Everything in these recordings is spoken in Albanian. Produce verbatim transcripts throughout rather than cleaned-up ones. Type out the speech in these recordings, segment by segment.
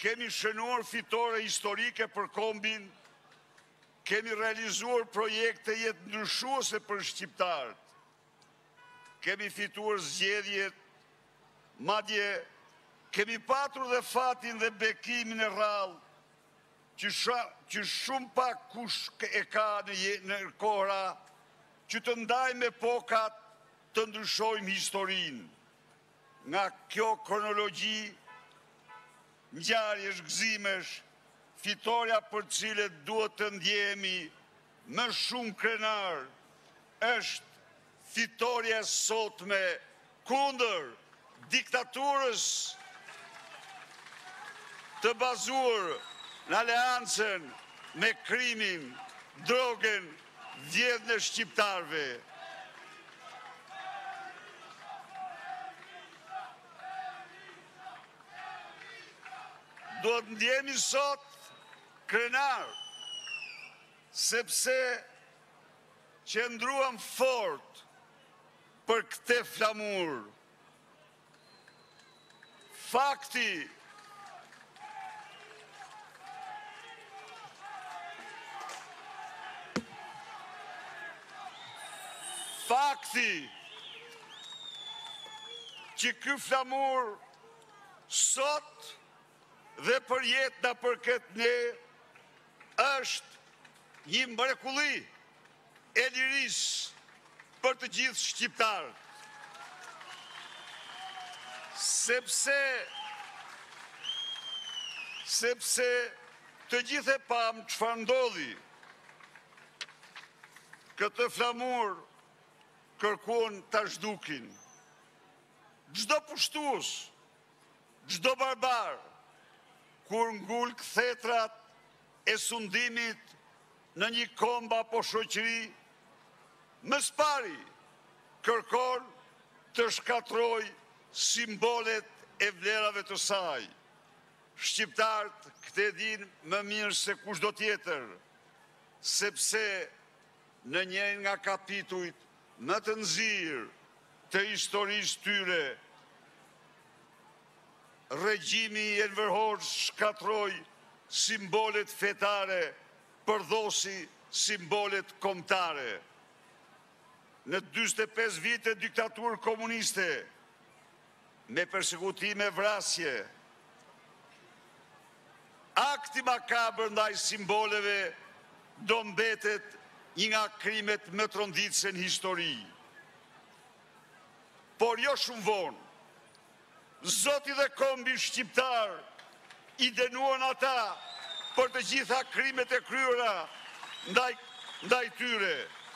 kemi shënuar fitore historike për kombin, kemi realizuar projekte jetë ndryshuese për shqiptarët, kemi fituar zgjedhjet, madje kemi patur dhe fatin dhe bekimin e rrallë, që, që shumë pak kush e ka në, në kohëra, që të ndaj me pokat të ndryshojmë historinë. Nga kjo kronologji, ngjarjesh, gëzimesh, fitoria për cilët duhet të ndjehemi më shumë krenar, është fitoria sotme kundër diktaturës të bazuar në aleancën me krimin, drogen, vjedhjen e shqiptarëve. Do të ndjehemi sot krenar, sepse qëndruam fort për këtë flamur. Fakti Fakti që ky flamur sot dhe për jetë na përket ne është një mrekulli e lirisë për të gjithë shqiptarët. Sepse sepse të gjithë e pam çfarë ndodhi. Këtë flamur kërkuan ta zhdukin. Çdo pushtues, çdo barbar, kur ngul këthetrat e sundimit në një komb apo shoqëri, më së pari kërkon të shkatroj simbolet e vlerave të saj. Shqiptarët këtë e din më mirë se kushdo tjetër, sepse në njërin nga kapitujt më të nxirr të historisë tyre, regjimi i Enver Hoxhës shkatroi simbolet fetare, përdosi simbolet kombëtare. Në dyzet e pesë vite diktaturë komuniste, me persekutime, vrasje, akti makabër ndaj simboleve do mbetet një nga krimet më të rënditshme në histori. Por jo shumë vonë, Zoti dhe kombi shqiptar i dënuan ata për të gjitha krimet e kryera ndaj, ndaj tyre.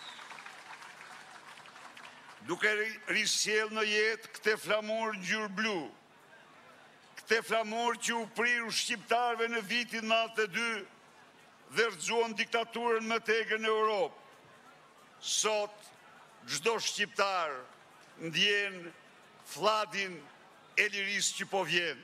Duke risjell në jetë këtë flamur ngjyrë blu, këtë flamur që u priru shqiptarëve në vitin nëntëdhjetë e dy dhe rrëzuan diktaturën më të egër në Europë. Sot çdo shqiptar ndjen fladin e lirisë që po vjen.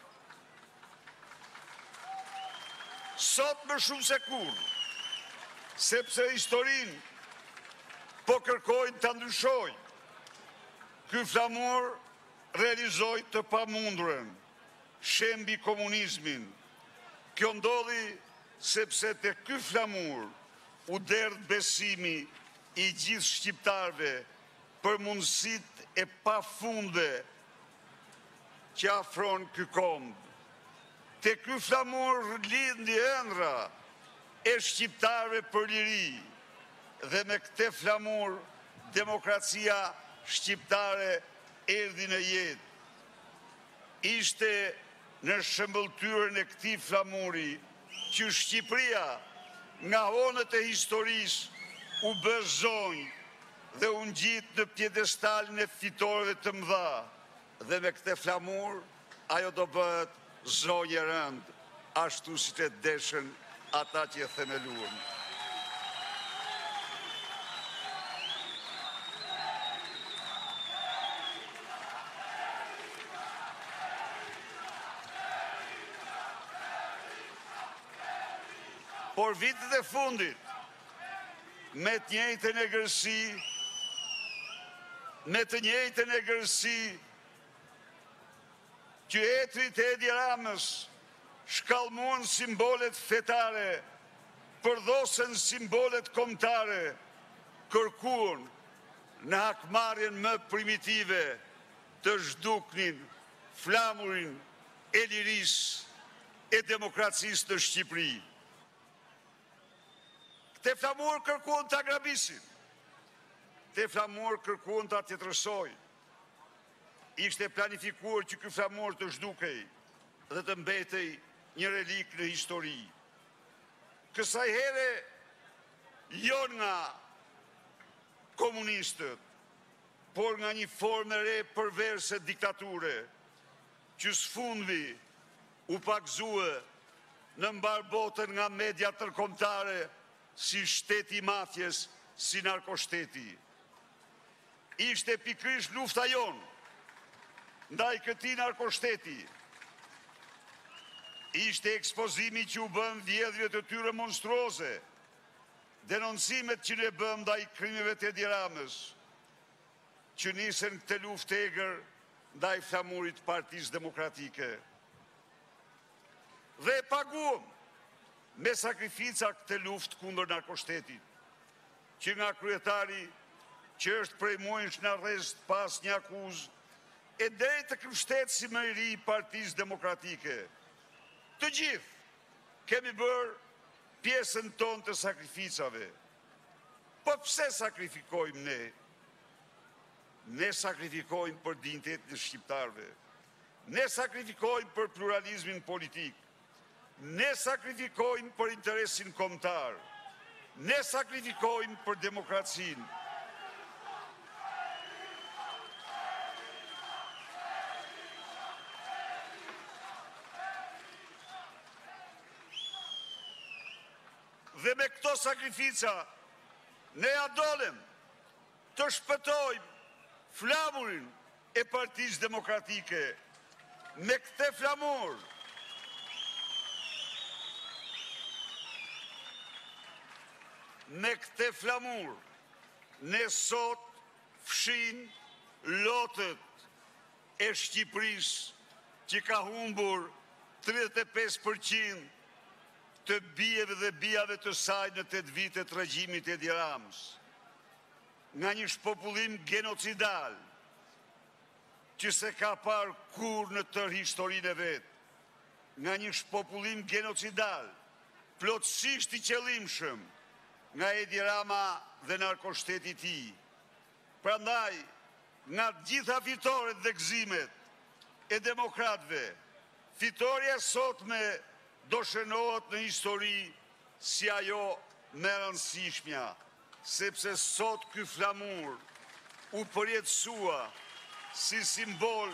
Sot më shumë se kur, sepse historinë po kërkojnë të ndryshojnë, ky flamur realizoi të pamundurën, shembi komunizmin. Kjo ndodhi sepse te ky flamur u derdh besimi i gjithë shqiptarëve për mundësitë e pafundme që afron ky komb. Te ky flamur lindi ëndra e shqiptarëve për liri, dhe me këtë flamur demokracia shqiptare erdhi në jetë. Ishte në shëmbëltyrën e këtij flamuri që Shqipëria nga honët e historisë u bë zonjë dhe u ngjit në pjedestalin e fitorëve të mëdha. Dhe me këtë flamur, ajo do bëhet zonjë e rëndë, ashtu si të deshën ata që e themeluan. Por vitet e fundit, me të njëjtën e gërsi, me të njëjtën e gërsi, që etrit e Edi Ramës shkallmuan simbolet fetare, përdhosen simbolet kombëtare, kërkuan në hakmarrjen më primitive të zhduknin flamurin e lirisë e demokracisë në Shqipëri. Këte flamur kërkuan të agrabisin, këte flamur kërkuan të atjetërësoj. Ishte planifikuar që ky flamur të zhdukej dhe të mbetej një relik në histori. Kësaj here jo nga komunistët, por nga një formë e re përverse diktature, që sfundvi u pakzue në mbar botën nga media tërkombëtare si shteti i mafjes, si narkoshteti. Ishte pikërisht lufta jonë ndaj këtij narkoshteti. Ishte ekspozimi që u bën vjedhjeve të tyre monstruoze, denoncimet që ne bëm ndaj krimeve të Edi Ramës, që nisën këtë luftë egër ndaj flamurit Partisë Demokratike. Dhe e paguam me sakrifica këtë luftë kundër narkoshtetit, që nga kryetari që është prej muajsh në arrest pas një akuzë, e deri të kryshtetësi më i ri i Partisë Demokratike. Të gjithë kemi bërë pjesën tonë të sakrificave. Po pse sakrifikojmë ne? Ne sakrifikojmë për dinjitetin e shqiptarëve. Ne sakrifikojmë për pluralizmin politik. Ne sakrifikojmë për interesin kombëtar. Ne sakrifikojmë për demokracinë. Dhe me këto sakrifica, ne ja dolem të shpëtojmë flamurin e Partisë Demokratike. Me këtë flamur, me këtë flamur, ne sot fshin lotët e Shqipërisë që ka humbur tridhjetë e pesë përqind të bijeve dhe bijave të saj në tetë vitet regjimit e Edi Ramës, nga një shpopullim genocidal që se ka parë kur në tërë historinë e vetë, nga një shpopullim genocidal plotësisht i qëllimshëm nga Edi Rama dhe narkoshteti i tij. Prandaj, nga gjitha fitoret dhe gëzimet e demokratëve, fitoria sotme do shënohet në histori si ajo më rëndësishmja, sepse sot ky flamur u përjetësua si simbol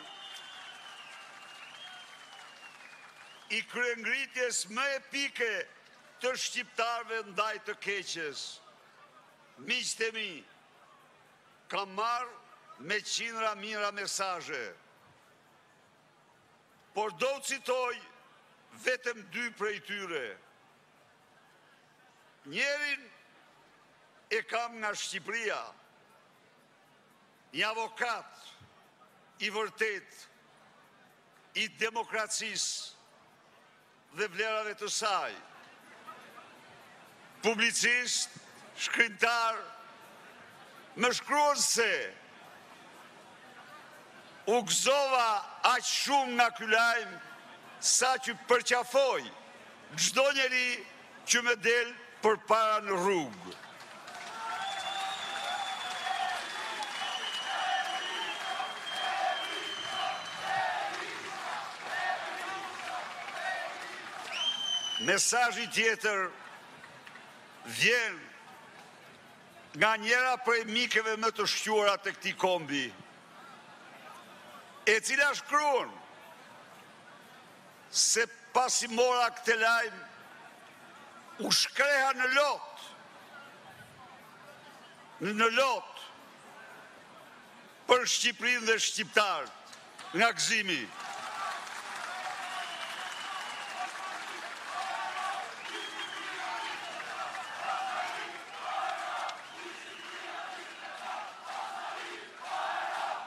i kryengritjes më epike të shqiptarëve ndaj të keqes. Miqtë e mi, kam marrë me qindra mijëra mesazhe, por do të citoj vetëm dy prej tyre. Njerin e kam nga Shqipëria, një avokat i vërtet i demokracisë dhe vlerave të saj, publicist, shkrimtar, më shkruan se u gëzova aq shumë nga ky lajm sa që përqafoj çdo njeri që më del përpara në rrugë. Mesazhi tjetër vjen nga njëra prej mikeve më të shquara të këtij kombi, e cila shkruan se pasi mora këtë lajm, u shkreha në lot, në lot, për Shqipërinë dhe shqiptarët, nga gëzimi.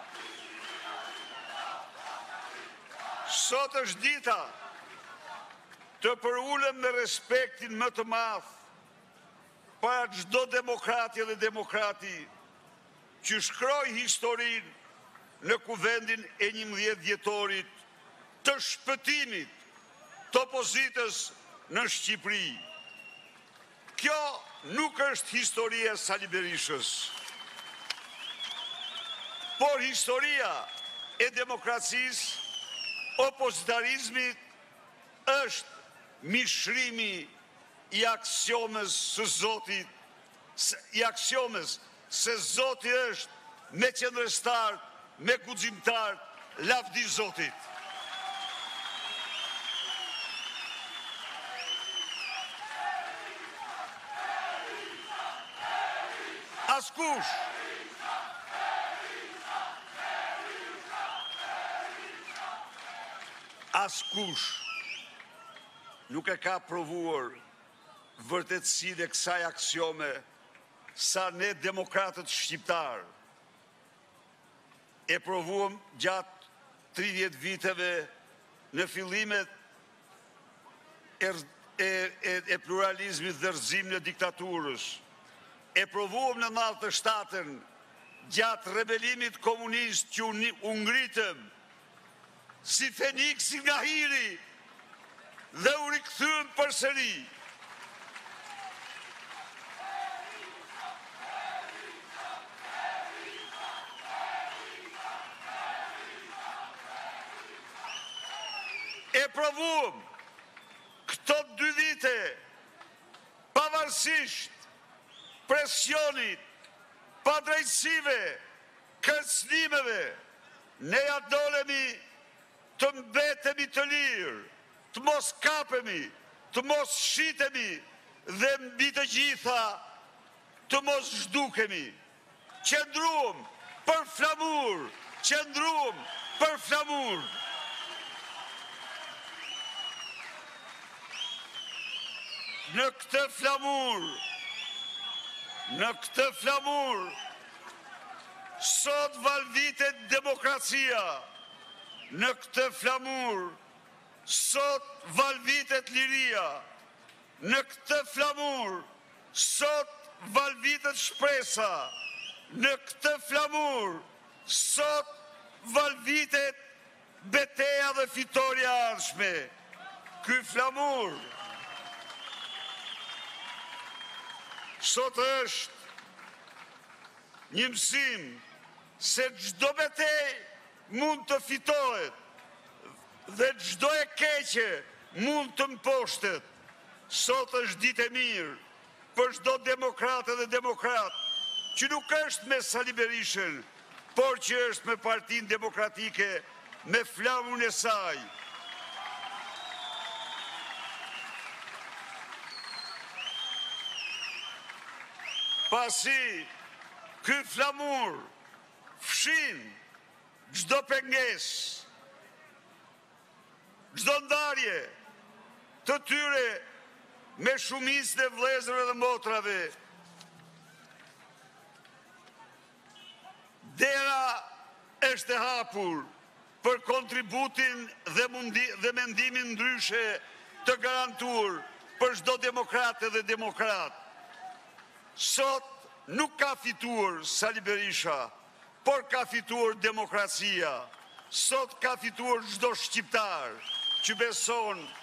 Sot është dita të përulem me respektin më të madh para çdo demokrati dhe demokrati që shkroi historinë në kuvendin e njëmbëdhjetë dhjetorit të shpëtimit të opozitës në Shqipëri. Kjo nuk është historia e Sali Berishës, por historia e demokracisë, opozitarizmit, është mishrimi i aksiomës së Zotit, i aksiomës se Zoti është me qendrështar, me guximtar, lavdi Zotit. Askush Askush nuk e ka provuar vërtetësinë e kësaj aksiome sa ne demokratët shqiptar e provuam gjatë tridhjetë viteve në fillimet e, e, e, e pluralizmit dhe rrëzimit në diktaturës. E provuam në nëntëdhjetë e shtatën gjatë rebelimit komunist që u ngritëm si Feniksi nga hiri dhe u rikthyem përsëri. E provuam këto dy vite pavarësisht presionit, padrejtësive, kërcënimeve, ne ja dolemi të mbetemi të lirë, të mos kapemi, të mos shitemi dhe mbi të gjitha të mos zhdukemi. Qëndruam për flamur, qëndruam për flamur. Në këtë flamur, në këtë flamur, sot valvitet demokracia. Në këtë flamur, sot valvitet liria. Në këtë flamur, sot valvitet shpresa. Në këtë flamur, sot valvitet beteja dhe fitoria e ardhshme. Ky flamur sot është një mësim se çdo betejë mund të fitohet dhe çdo e keqe mund të mposhtet. Sot është ditë e mirë për çdo demokratë dhe demokrat që nuk është me Sali Berishën, por që është me Partinë Demokratike, me flamurën e saj. Pasi ky flamur fshin çdo pengesë, çdo ndarje të tyre me shumicën e vëllezërve dhe motrave. Dera është e hapur për kontributin dhe, mundi, dhe mendimin ndryshe të garantuar për çdo demokratë dhe demokrat. Sot nuk ka fituar Sali Berisha, por ka fituar demokracia. Sot ka fituar çdo shqiptar që beson